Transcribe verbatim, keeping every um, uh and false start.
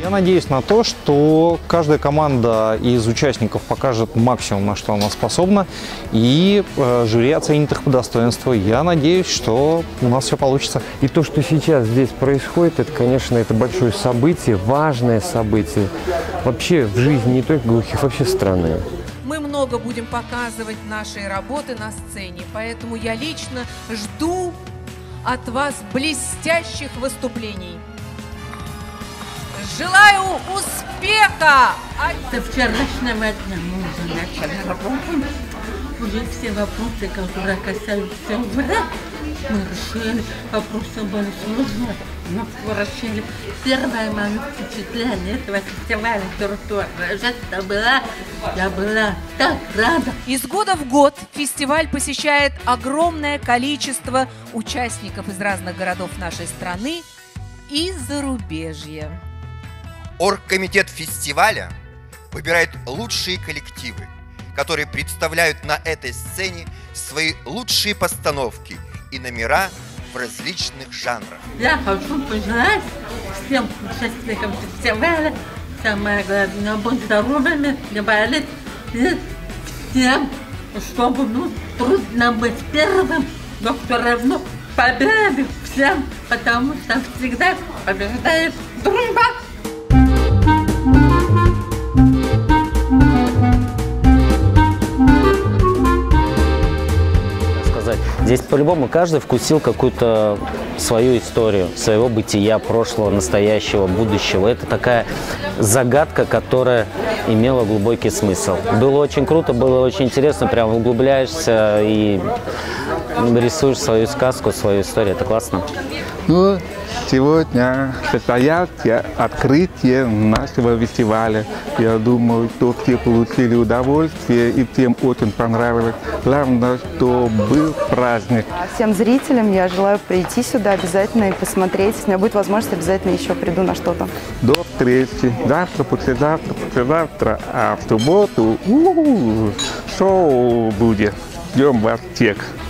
Я надеюсь на то, что каждая команда из участников покажет максимум, на что она способна, и э, жюри оценит их по достоинству. Я надеюсь, что у нас все получится. И то, что сейчас здесь происходит, это, конечно, это большое событие, важное событие. Вообще в жизни не только глухих, вообще страны. Мы много будем показывать нашей работы на сцене, поэтому я лично жду от вас блестящих выступлений. Желаю успеха! Со вчерашнего дня мы уже начали работать. Уже все вопросы, которые касаются врат, мы решили. Вопросы были сложные, но решили. Первое мое впечатление этого фестиваля «Туртур» это была, я была так рада. Из года в год фестиваль посещает огромное количество участников из разных городов нашей страны и зарубежья. Оргкомитет фестиваля выбирает лучшие коллективы, которые представляют на этой сцене свои лучшие постановки и номера в различных жанрах. Я хочу пожелать всем участникам фестиваля, самое главное, быть здоровыми, не болеть, и всем, чтобы, ну, трудно быть первым, но все равно победы всем, потому что всегда побеждает дружба. Здесь по-любому каждый вкусил какую-то свою историю, своего бытия, прошлого, настоящего, будущего. Это такая загадка, которая имела глубокий смысл. Было очень круто, было очень интересно, прям углубляешься и рисуешь свою сказку, свою историю. Это классно. Ну, сегодня состоялся открытие нашего фестиваля. Я думаю, что все получили удовольствие и всем очень понравилось. Главное, что был праздник. Всем зрителям я желаю прийти сюда обязательно и посмотреть. Если у меня будет возможность, обязательно еще приду на что-то. До встречи. Завтра, послезавтра, послезавтра. А в субботу у-у-у, шоу будет. Ждем вас всех.